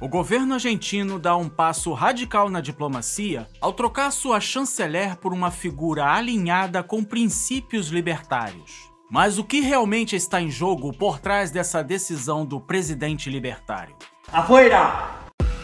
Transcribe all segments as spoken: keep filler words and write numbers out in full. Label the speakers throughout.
Speaker 1: O governo argentino dá um passo radical na diplomacia ao trocar sua chanceler por uma figura alinhada com princípios libertários. Mas o que realmente está em jogo por trás dessa decisão do presidente libertário?
Speaker 2: Afuera!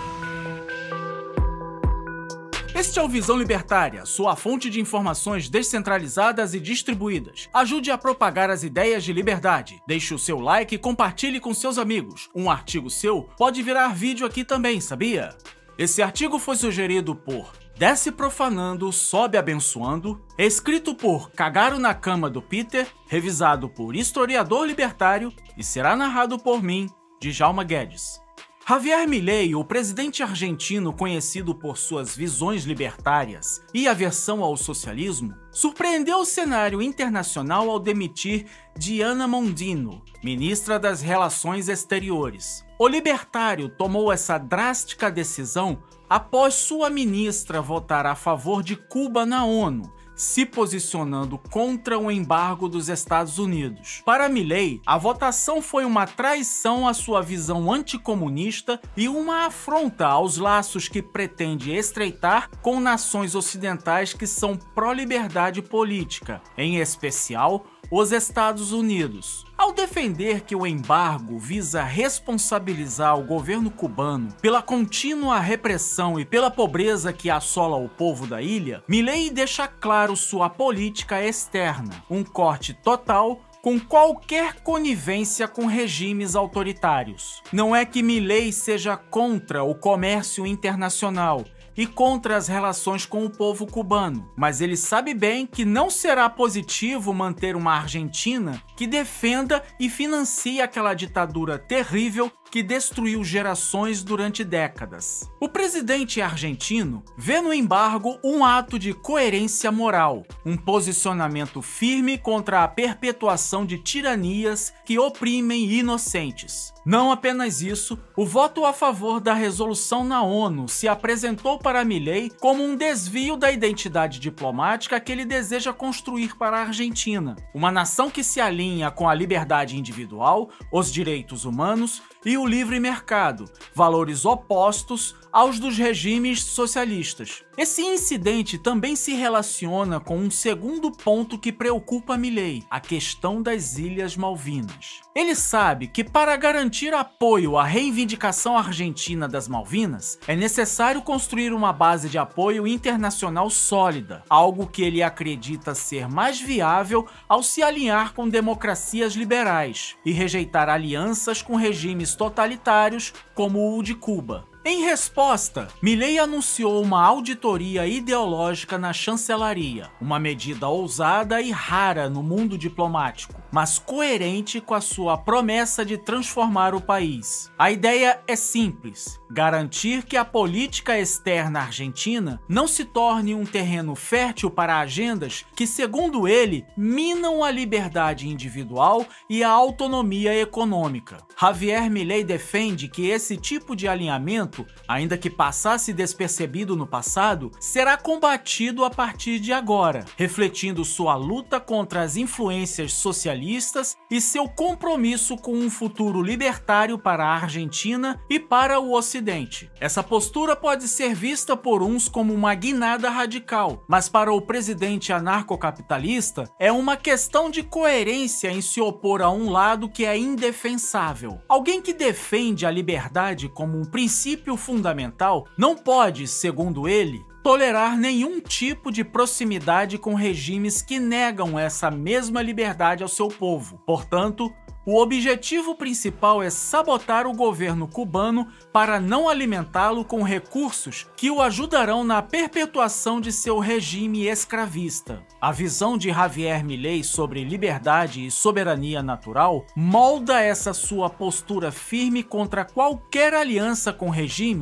Speaker 1: Este é o Visão Libertária, sua fonte de informações descentralizadas e distribuídas. Ajude a propagar as ideias de liberdade. Deixe o seu like e compartilhe com seus amigos. Um artigo seu pode virar vídeo aqui também, sabia? Esse artigo foi sugerido por Desce Profanando, Sobe Abençoando, escrito por Cagaram na Cama do Peter, revisado por Historiador Libertário e será narrado por mim, Djalma Guedes. Javier Milei, o presidente argentino conhecido por suas visões libertárias e aversão ao socialismo, surpreendeu o cenário internacional ao demitir Diana Mondino, ministra das Relações Exteriores. O libertário tomou essa drástica decisão após sua ministra votar a favor de Cuba na ONU, se posicionando contra o embargo dos Estados Unidos. Para Milei, a votação foi uma traição à sua visão anticomunista e uma afronta aos laços que pretende estreitar com nações ocidentais que são pró-liberdade política, em especial os Estados Unidos. Ao defender que o embargo visa responsabilizar o governo cubano pela contínua repressão e pela pobreza que assola o povo da ilha, Milei deixa claro sua política externa, um corte total com qualquer conivência com regimes autoritários. Não é que Milei seja contra o comércio internacional e contra as relações com o povo cubano, mas ele sabe bem que não será positivo manter uma Argentina que defenda e financie aquela ditadura terrível que destruiu gerações durante décadas. O presidente argentino vê no embargo um ato de coerência moral, um posicionamento firme contra a perpetuação de tiranias que oprimem inocentes. Não apenas isso, o voto a favor da resolução na ONU se apresentou para Milei como um desvio da identidade diplomática que ele deseja construir para a Argentina, uma nação que se alinha com a liberdade individual, os direitos humanos e o livre mercado, valores opostos aos dos regimes socialistas. Esse incidente também se relaciona com um segundo ponto que preocupa Milei, a questão das Ilhas Malvinas. Ele sabe que para garantir apoio à reivindicação argentina das Malvinas, é necessário construir uma base de apoio internacional sólida, algo que ele acredita ser mais viável ao se alinhar com democracias liberais e rejeitar alianças com regimes totalitários como o de Cuba. Em resposta, Milei anunciou uma auditoria ideológica na chancelaria, uma medida ousada e rara no mundo diplomático, mas coerente com a sua promessa de transformar o país. A ideia é simples: garantir que a política externa argentina não se torne um terreno fértil para agendas que, segundo ele, minam a liberdade individual e a autonomia econômica. Javier Milei defende que esse tipo de alinhamento, ainda que passasse despercebido no passado, será combatido a partir de agora, refletindo sua luta contra as influências socialistas e seu compromisso com um futuro libertário para a Argentina e para o Ocidente. Essa postura pode ser vista por uns como uma guinada radical, mas para o presidente anarcocapitalista é uma questão de coerência em se opor a um lado que é indefensável. Alguém que defende a liberdade como um princípio fundamental não pode, segundo ele, tolerar nenhum tipo de proximidade com regimes que negam essa mesma liberdade ao seu povo. Portanto, o objetivo principal é sabotar o governo cubano para não alimentá-lo com recursos que o ajudarão na perpetuação de seu regime escravista. A visão de Javier Milei sobre liberdade e soberania natural molda essa sua postura firme contra qualquer aliança com regimes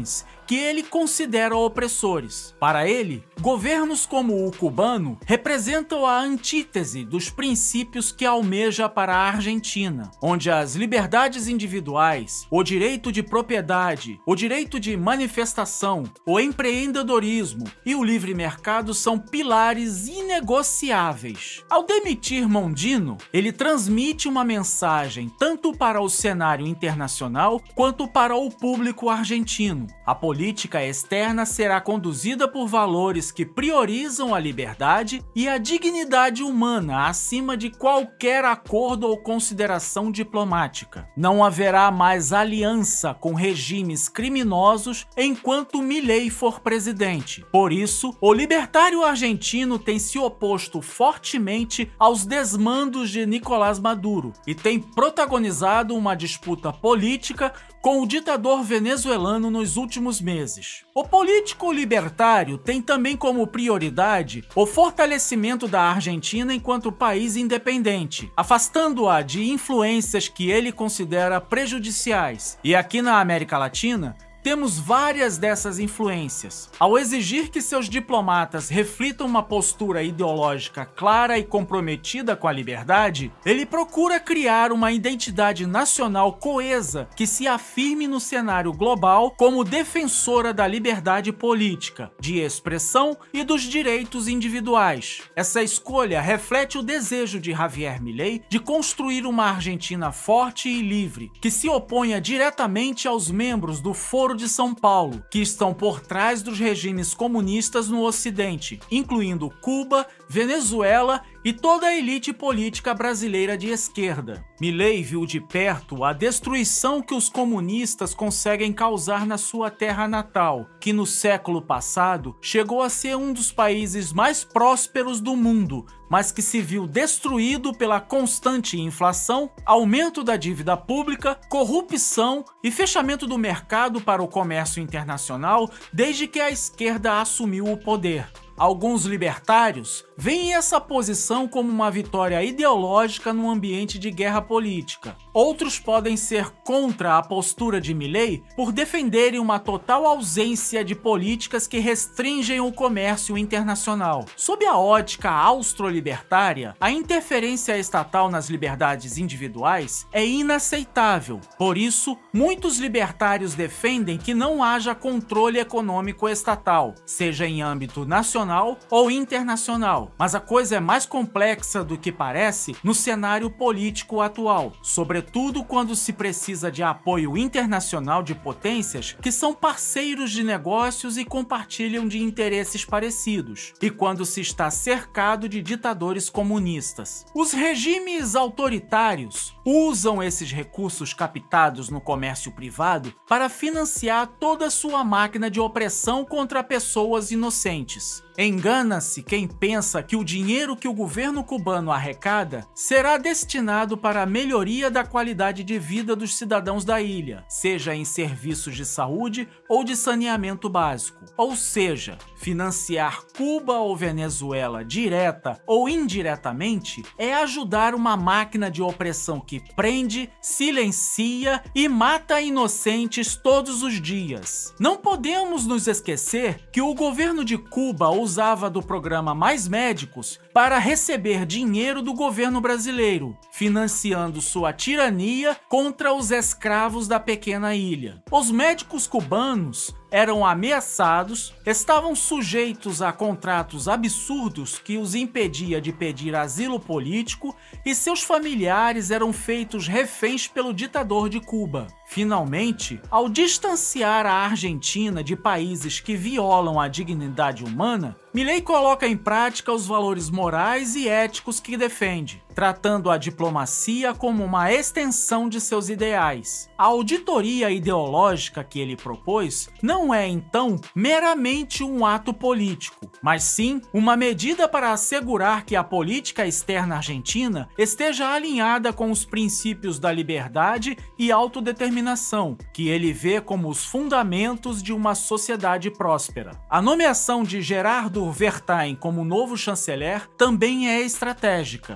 Speaker 1: que ele considera opressores. Para ele, governos como o cubano representam a antítese dos princípios que almeja para a Argentina, onde as liberdades individuais, o direito de propriedade, o direito de manifestação, o empreendedorismo e o livre mercado são pilares inegociáveis. Ao demitir Mondino, ele transmite uma mensagem tanto para o cenário internacional quanto para o público argentino. A política externa será conduzida por valores que priorizam a liberdade e a dignidade humana acima de qualquer acordo ou consideração diplomática. Não haverá mais aliança com regimes criminosos enquanto Milei for presidente. Por isso, o libertário argentino tem se oposto fortemente aos desmandos de Nicolás Maduro e tem protagonizado uma disputa política com o ditador venezuelano nos últimos meses. O político libertário tem também como prioridade o fortalecimento da Argentina enquanto país independente, afastando-a de influências que ele considera prejudiciais. E aqui na América Latina, temos várias dessas influências. Ao exigir que seus diplomatas reflitam uma postura ideológica clara e comprometida com a liberdade, ele procura criar uma identidade nacional coesa que se afirme no cenário global como defensora da liberdade política, de expressão e dos direitos individuais. Essa escolha reflete o desejo de Javier Milei de construir uma Argentina forte e livre, que se oponha diretamente aos membros do Foro de São Paulo, que estão por trás dos regimes comunistas no Ocidente, incluindo Cuba, Venezuela e toda a elite política brasileira de esquerda. Milei viu de perto a destruição que os comunistas conseguem causar na sua terra natal, que no século passado chegou a ser um dos países mais prósperos do mundo, mas que se viu destruído pela constante inflação, aumento da dívida pública, corrupção e fechamento do mercado para o comércio internacional desde que a esquerda assumiu o poder. Alguns libertários veem essa posição como uma vitória ideológica no ambiente de guerra política. Outros podem ser contra a postura de Milei por defenderem uma total ausência de políticas que restringem o comércio internacional. Sob a ótica austro-libertária, a interferência estatal nas liberdades individuais é inaceitável. Por isso, muitos libertários defendem que não haja controle econômico estatal, seja em âmbito nacional ou internacional. Mas a coisa é mais complexa do que parece no cenário político atual, sobretudo quando se precisa de apoio internacional de potências que são parceiros de negócios e compartilham de interesses parecidos, e quando se está cercado de ditadores comunistas. Os regimes autoritários usam esses recursos captados no comércio privado para financiar toda a sua máquina de opressão contra pessoas inocentes. Engana-se quem pensa que o dinheiro que o governo cubano arrecada será destinado para a melhoria da qualidade de vida dos cidadãos da ilha, seja em serviços de saúde ou de saneamento básico. Ou seja, financiar Cuba ou Venezuela direta ou indiretamente é ajudar uma máquina de opressão que prende, silencia e mata inocentes todos os dias. Não podemos nos esquecer que o governo de Cuba usava do programa Mais Médicos para receber dinheiro do governo brasileiro, financiando sua tirania contra os escravos da pequena ilha. Os médicos cubanos eram ameaçados, estavam sujeitos a contratos absurdos que os impedia de pedir asilo político e seus familiares eram feitos reféns pelo ditador de Cuba. Finalmente, ao distanciar a Argentina de países que violam a dignidade humana, Milei coloca em prática os valores morais e éticos que defende, tratando a diplomacia como uma extensão de seus ideais. A auditoria ideológica que ele propôs não é, então, meramente um ato político, mas sim uma medida para assegurar que a política externa argentina esteja alinhada com os princípios da liberdade e autodeterminação, que ele vê como os fundamentos de uma sociedade próspera. A nomeação de Gerardo Vertain como novo chanceler também é estratégica. Com um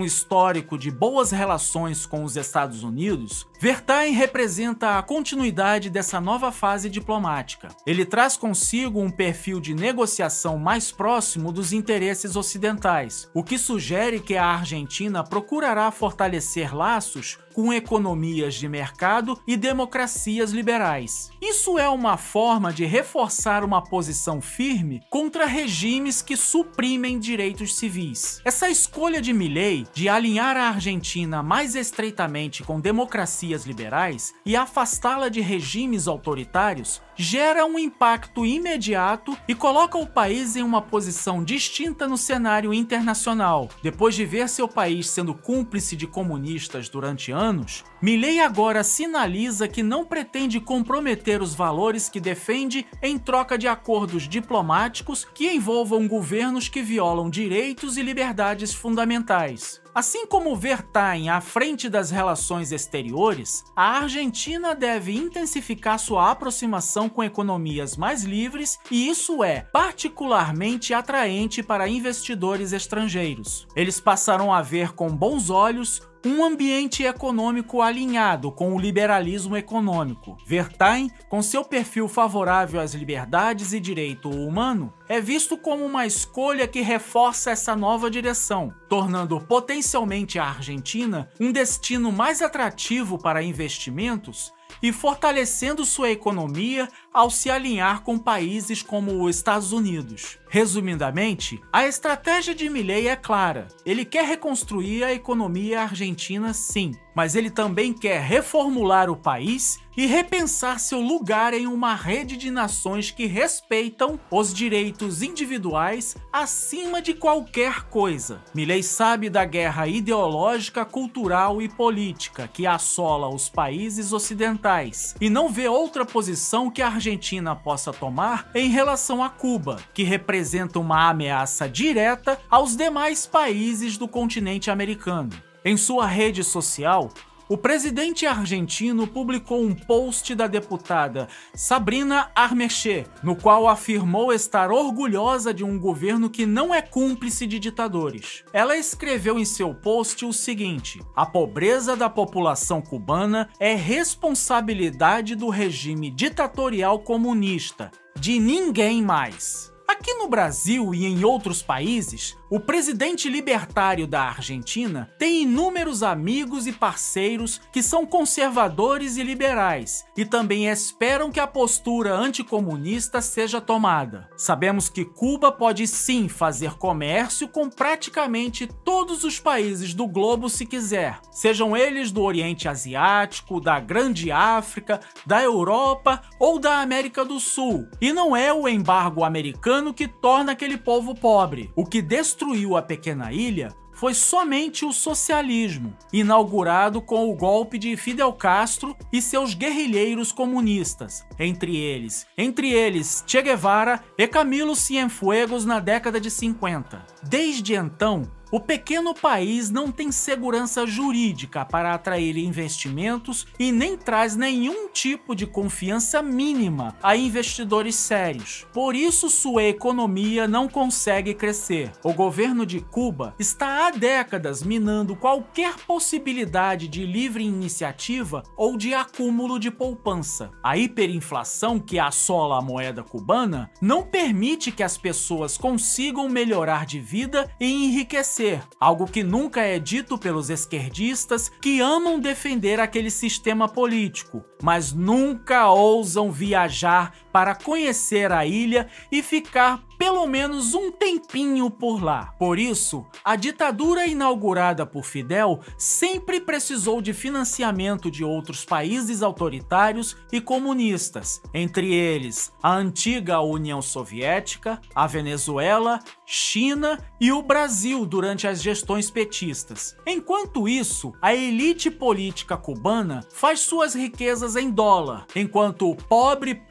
Speaker 1: um histórico de boas relações com os Estados Unidos, Vertain representa a continuidade dessa nova fase diplomática. Ele traz consigo um perfil de negociação mais próximo dos interesses ocidentais, o que sugere que a Argentina procurará fortalecer laços com economias de mercado e democracias liberais. Isso é uma forma de reforçar uma posição firme contra regimes que suprimem direitos civis. Essa escolha de Milei de alinhar a Argentina mais estreitamente com democracias liberais e afastá-la de regimes autoritários gera um impacto imediato e coloca o país em uma posição distinta no cenário internacional. Depois de ver seu país sendo cúmplice de comunistas durante anos, Milei agora sinaliza que não pretende comprometer os valores que defende em troca de acordos diplomáticos que envolvam governos que violam direitos e liberdades fundamentais. Assim como Vertain à frente das relações exteriores, a Argentina deve intensificar sua aproximação com economias mais livres e isso é particularmente atraente para investidores estrangeiros. Eles passarão a ver com bons olhos um ambiente econômico alinhado com o liberalismo econômico. Vertain, com seu perfil favorável às liberdades e direito humano, é visto como uma escolha que reforça essa nova direção, tornando potencialmente a Argentina um destino mais atrativo para investimentos e fortalecendo sua economia ao se alinhar com países como os Estados Unidos. Resumidamente, a estratégia de Milei é clara. Ele quer reconstruir a economia argentina, sim, mas ele também quer reformular o país e repensar seu lugar em uma rede de nações que respeitam os direitos individuais acima de qualquer coisa. Milei sabe da guerra ideológica, cultural e política que assola os países ocidentais e não vê outra posição que a Argentina possa tomar em relação a Cuba, que representa uma ameaça direta aos demais países do continente americano. Em sua rede social, o presidente argentino publicou um post da deputada Sabrina Armeché, no qual afirmou estar orgulhosa de um governo que não é cúmplice de ditadores. Ela escreveu em seu post o seguinte: a pobreza da população cubana é responsabilidade do regime ditatorial comunista, de ninguém mais. Aqui no Brasil e em outros países, o presidente libertário da Argentina tem inúmeros amigos e parceiros que são conservadores e liberais e também esperam que a postura anticomunista seja tomada. Sabemos que Cuba pode sim fazer comércio com praticamente todos os países do globo se quiser, sejam eles do Oriente Asiático, da Grande África, da Europa ou da América do Sul. E não é o embargo americano que torna aquele povo pobre. O que destruiu a pequena ilha foi somente o socialismo, inaugurado com o golpe de Fidel Castro e seus guerrilheiros comunistas, entre eles, entre eles Che Guevara e Camilo Cienfuegos na década de cinquenta. Desde então, o pequeno país não tem segurança jurídica para atrair investimentos e nem traz nenhum tipo de confiança mínima a investidores sérios. Por isso, sua economia não consegue crescer. O governo de Cuba está há décadas minando qualquer possibilidade de livre iniciativa ou de acúmulo de poupança. A hiperinflação que assola a moeda cubana não permite que as pessoas consigam melhorar de vida e enriquecer, algo que nunca é dito pelos esquerdistas que amam defender aquele sistema político, mas nunca ousam viajar para conhecer a ilha e ficar pelo menos um tempinho por lá. Por isso, a ditadura inaugurada por Fidel sempre precisou de financiamento de outros países autoritários e comunistas, entre eles a antiga União Soviética, a Venezuela, China e o Brasil durante as gestões petistas. Enquanto isso, a elite política cubana faz suas riquezas em dólar, enquanto o pobre povo da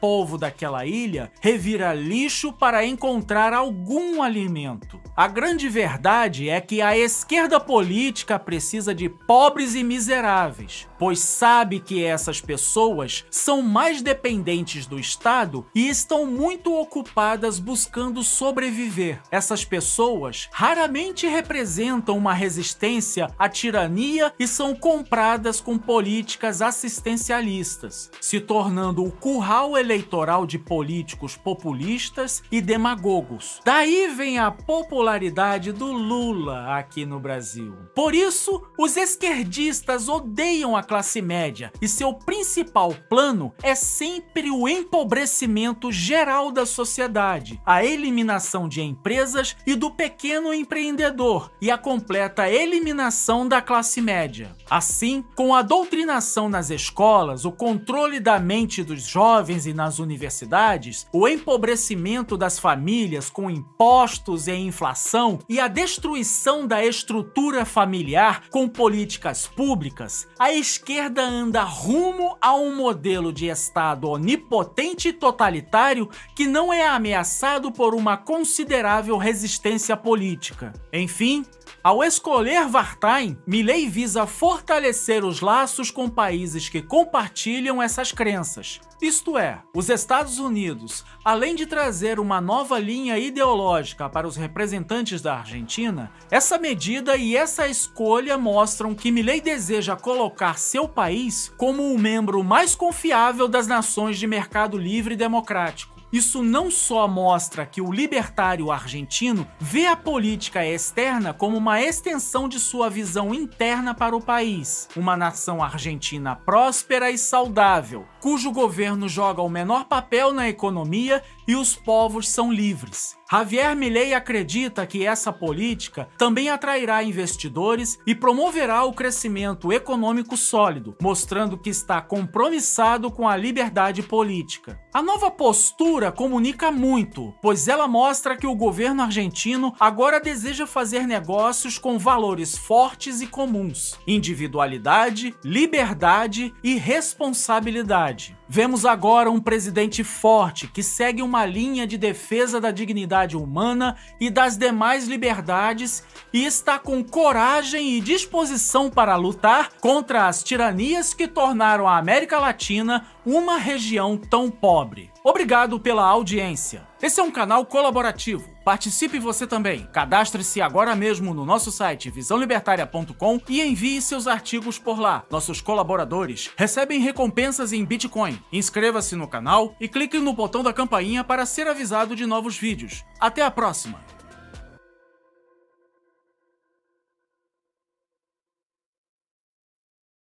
Speaker 1: daquela ilha revira lixo para encontrar algum alimento. A grande verdade é que a esquerda política precisa de pobres e miseráveis, pois sabe que essas pessoas são mais dependentes do Estado e estão muito ocupadas buscando sobreviver. Essas pessoas raramente representam uma resistência à tirania e são compradas com políticas assistencialistas, se tornando o curral eleitoral de políticos populistas e demagogos. Daí vem a popularidade do Lula aqui no Brasil. Por isso, os esquerdistas odeiam a classe média e seu principal plano é sempre o empobrecimento geral da sociedade, a eliminação de empresas e do pequeno empreendedor e a completa eliminação da classe média. Assim, com a doutrinação nas escolas, o controle da mente dos jovens e nas universidades, o empobrecimento das famílias com impostos e inflação e a destruição da estrutura familiar com políticas públicas, a esquerda anda rumo a um modelo de Estado onipotente e totalitário que não é ameaçado por uma considerável resistência política. Enfim, ao escolher Wartime, Milei visa fortalecer os laços com países que compartilham essas crenças. Isto é, os Estados Unidos, além de trazer uma nova linha ideológica para os representantes da Argentina, essa medida e essa escolha mostram que Milei deseja colocar seu país como o membro mais confiável das nações de mercado livre e democrático. Isso não só mostra que o libertário argentino vê a política externa como uma extensão de sua visão interna para o país, uma nação argentina próspera e saudável, cujo governo joga o menor papel na economia e os povos são livres. Javier Milei acredita que essa política também atrairá investidores e promoverá o crescimento econômico sólido, mostrando que está compromissado com a liberdade política. A nova postura comunica muito, pois ela mostra que o governo argentino agora deseja fazer negócios com valores fortes e comuns: individualidade, liberdade e responsabilidade. Vemos agora um presidente forte que segue uma linha de defesa da dignidade humana e das demais liberdades e está com coragem e disposição para lutar contra as tiranias que tornaram a América Latina uma região tão pobre. Obrigado pela audiência. Esse é um canal colaborativo. Participe você também. Cadastre-se agora mesmo no nosso site visão libertária ponto com e envie seus artigos por lá. Nossos colaboradores recebem recompensas em Bitcoin. Inscreva-se no canal e clique no botão da campainha para ser avisado de novos vídeos. Até a próxima!